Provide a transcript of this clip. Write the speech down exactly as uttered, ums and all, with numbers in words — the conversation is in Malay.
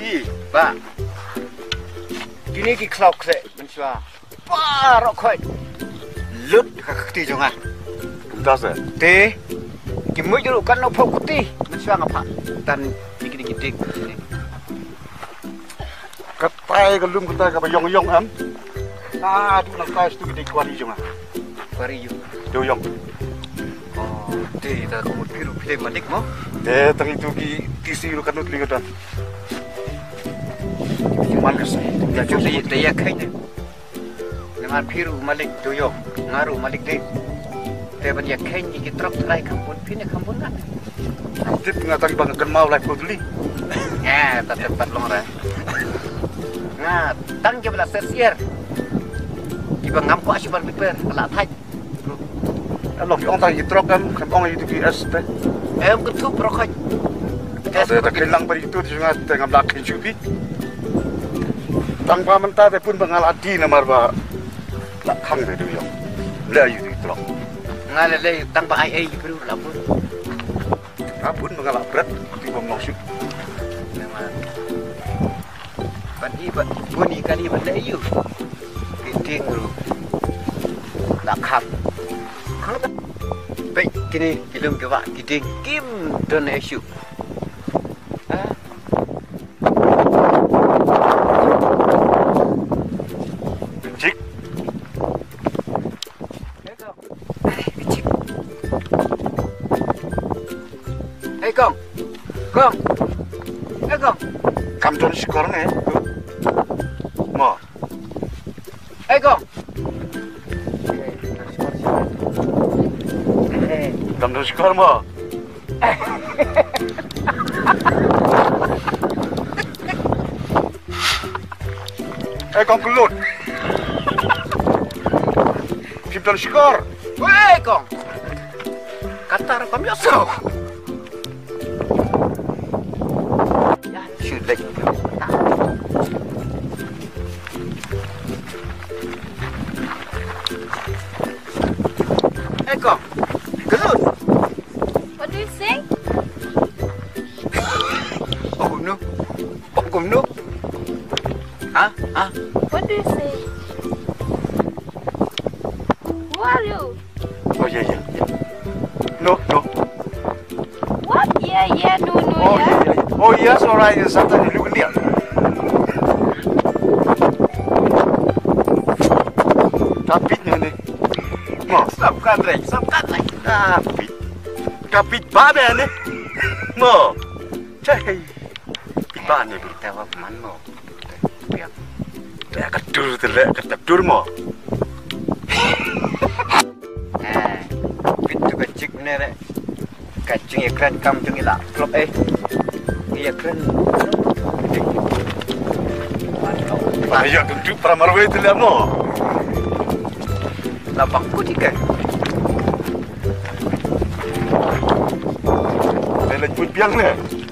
Di, ba. Kini ki clock se, mentua. Wah, rokoi. Lut kakti jonga. Entah se. Te. Kimu juru kan no pokti, mentua ngapa. Dan dikit dikit. Katai kelum kita ke yong yong am. Ah, tu nak kau stu gede kuari jonga. Kuari you. Yo yong. Oh, te ta kamu piru pilih malik mo. Eh, tadi tu ki kisi lu kanut lihat dah. Malas. Ya jadi dia kai ni. Dengan piru malik tu yo, ngaru malik deh. Tapi dia kai ni kita terus try kampun, pini kampun kan. Tip ngatang bang kan mau like putli. Eh, tak tempat long dah. Nah, tang je belas sesier. Iba ngam ko asiban piper, kelak thai. Kalau orang tanya truk kan, kan orang itu G S teh. Eh, ketu prokoj. Ada tak kelang pada itu juga dengan belakang cubi. Tanpa mentah teh pun bengaladi namar ba. Tak kang deh tu yang. Leh itu truk. Ngalale tanpa ai ai perlu lapun. Apun bengalak berat di bawah masuk. Memang. Bagi bunyi kali benda you. Piting dulu. Tak kang. Baik, kini film ke wak kita kim don isu. Ah. Cik. Cik. Hei kong. Kong. Hei kong. Kam don sikor ni. Mo. Hei kong. Kam don sikor mo. Eh, kong kelut. Kim don sikor. Hei kong. Kata apa biasa? Ya, sudah. Hei kong. Kelut. What do you say? Oh no. Oh no. Ah, ah. What do you say? Who are you? Oh ya ya. No no. What? Yeah, yeah, no, no, Oh yeah. ya ya. Oh ya, sorry, sampai lu ni. Kapit ni ni. Mo, Sabkan rek, sabkan rek. kapit. Kapit babe ni. Mo. Cai. Iba ni bro. Kita apa man mo? Biar. Lek kedur tu lek kedur mo. Eh, pintu kecil ni rek. Kacung iklan kampung ilak. Klub eh. Iya keren. Ayo tunjuk pramarwe tu lek mo. Lapang ku tiga. Lek put piang ni.